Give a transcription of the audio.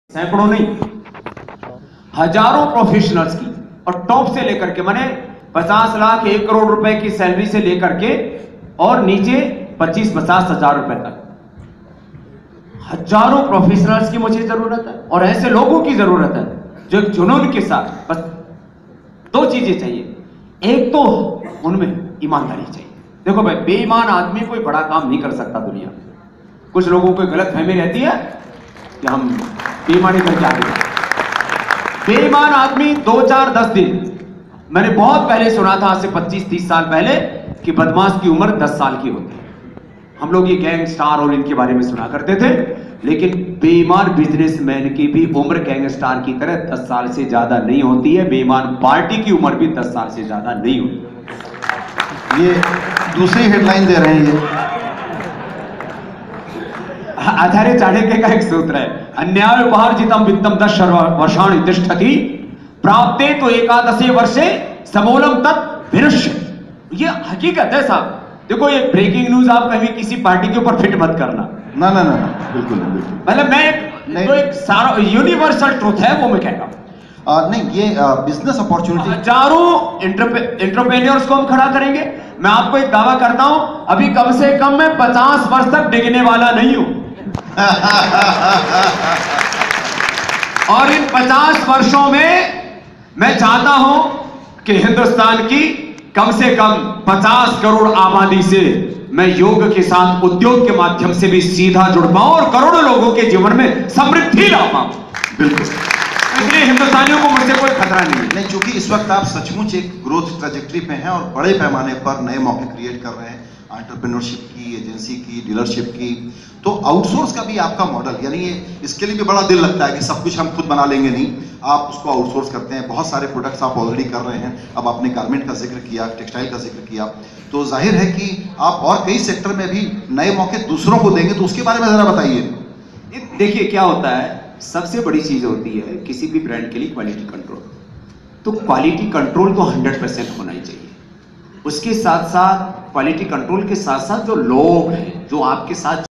सैकड़ों नहीं, हजारों प्रोफेशनल्स की, और टॉप से लेकर के माने 50 लाख 1 करोड़ रुपए की सैलरी से लेकर के और नीचे 25-50 हजार रुपए तक हजारों प्रोफेशनल्स की मुझे जरूरत है, और ऐसे लोगों की जरूरत है जो एक जुनून के साथ, बस 2 चीजें चाहिए। एक तो उनमें ईमानदारी चाहिए। देखो भाई, बेईमान आदमी कोई बड़ा काम नहीं कर सकता दुनिया में। कुछ लोगों को गलत फहमी रहती है कि हम बेईमानी करके आगे। बेईमान आदमी 2, 4, 10 दिन, मैंने बहुत पहले सुना था, आज से 25-30 साल पहले, कि बदमाश की उम्र 10 साल की होती है। हम लोग ये गैंगस्टार और इनके बारे में सुना करते थे, लेकिन बेईमान बिजनेसमैन की भी उम्र गैंगस्टार की तरह 10 साल से ज्यादा नहीं होती है। बेईमान पार्टी की उम्र भी 10 साल से ज्यादा नहीं होती। ये दूसरी हेडलाइन दे रहे हैं ये। आचार्य चाणक्य का एक सूत्र है, अन्याय उपहार्जितम वित्तम 10 वर्षाणि तिष्ठति प्राप्ते तो 11 वर्षे समूलम तत् विनश्य। ये हकीकत है साहब। देखो, ये ब्रेकिंग न्यूज आप कभी किसी पार्टी के ऊपर फिट मत करना। ना ना ना, बिल्कुल बिल्कुल। मतलब मैं तो एक सारा यूनिवर्सल ट्रूथ है वो मैं कहता हूं। नहीं, ये बिजनेस अपॉर्चुनिटी, हजारों एंटरप्रेन्योर्स को हम खड़ा करेंगे। मैं आपको एक दावा करता हूं, अभी कम से कम मैं 50 वर्ष तक डिगने वाला नहीं हूं। और इन 50 वर्षों में मैं चाहता हूं कि हिंदुस्तान की कम से कम 50 करोड़ आबादी से मैं योग के साथ उद्योग के माध्यम से भी सीधा जुड़ पाऊं और करोड़ों लोगों के जीवन में समृद्धि ला पाऊं। बिल्कुल। इसलिए हिंदुस्तानियों को मुझसे कोई खतरा नहीं है। नहीं, क्योंकि इस वक्त आप सचमुच एक ग्रोथ ट्रैजेक्टरी पे हैं और बड़े पैमाने पर नए मौके क्रिएट कर रहे हैं, एंटरप्रेन्योरशिप की, एजेंसी की, डीलरशिप की। तो आउटसोर्स का भी आपका मॉडल, यानी ये इसके लिए भी बड़ा दिल लगता है कि सब कुछ हम खुद बना लेंगे, नहीं, आप उसको आउटसोर्स करते हैं। बहुत सारे प्रोडक्ट्स आप ऑलरेडी कर रहे हैं। अब आपने गारमेंट का जिक्र किया, टेक्सटाइल का जिक्र किया, तो जाहिर है कि आप और कई सेक्टर में भी नए मौके दूसरों को देंगे, तो उसके बारे में जरा बताइए। देखिए क्या होता है, सबसे बड़ी चीज होती है किसी भी ब्रांड के लिए क्वालिटी कंट्रोल। तो क्वालिटी कंट्रोल तो 100% होना ही चाहिए। उसके साथ साथ क्वालिटी कंट्रोल के साथ साथ जो लोग हैं, जो आपके साथ